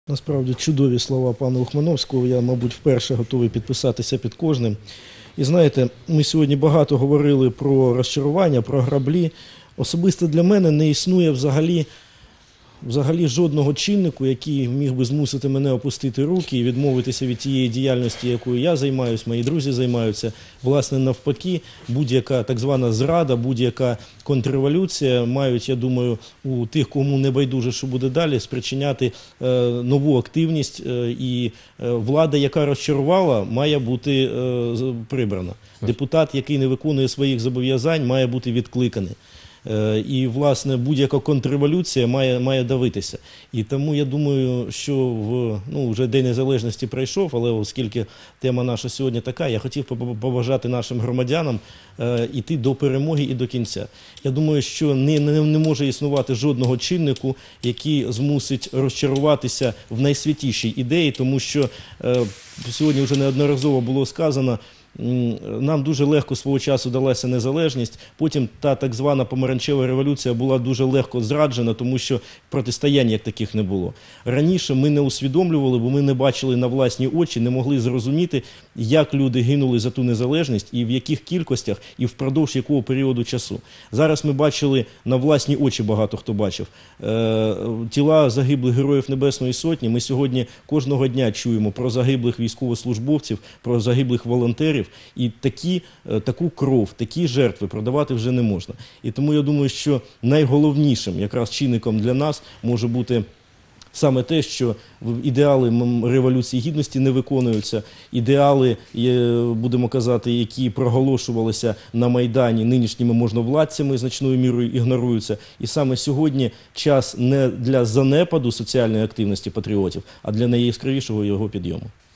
Насправді чудові слова пана Ухмановського. Я, мабуть, вперше готовий підписатися під кожним. І знаєте, ми сьогодні багато говорили про розчарування, про граблі. Особисто для мене не існує взагалі жодного чиннику, який міг би змусити мене опустити руки і відмовитися від тієї діяльності, якою я займаюся, мої друзі займаються. Власне, навпаки, будь-яка так звана зрада, будь-яка контрреволюція мають, я думаю, у тих, кому не байдуже, що буде далі, спричиняти нову активність. І влада, яка розчарувала, має бути прибрана. Депутат, який не виконує своїх зобов'язань, має бути відкликаний. І, власне, будь-яка контрреволюція має давитися. І тому я думаю, що вже День Незалежності пройшов, але оскільки тема наша сьогодні така, я хотів побажати нашим громадянам йти до перемоги і до кінця. Я думаю, що не може існувати жодного чиннику, який змусить розчаруватися в найсвятішій ідеї, тому що сьогодні вже неодноразово було сказано, нам дуже легко свого часу далася незалежність, потім та так звана помаранчева революція була дуже легко зраджена, тому що протистоянь як таких не було. Раніше ми не усвідомлювали, бо ми не бачили на власні очі, не могли зрозуміти, як люди гинули за ту незалежність і в яких кількостях, і впродовж якого періоду часу. Зараз ми бачили на власні очі, багато хто бачив, тіла загиблих героїв Небесної Сотні. Ми сьогодні кожного дня чуємо про загиблих військовослужбовців, про загиблих волонтерів. І таку кров, такі жертви продавати вже не можна. І тому я думаю, що найголовнішим якраз чинником для нас може бути саме те, що ідеали Революції Гідності не виконуються, ідеали, будемо казати, які проголошувалися на Майдані нинішніми можновладцями, значною мірою ігноруються. І саме сьогодні час не для занепаду соціальної активності патріотів, а для найяскравішого його підйому.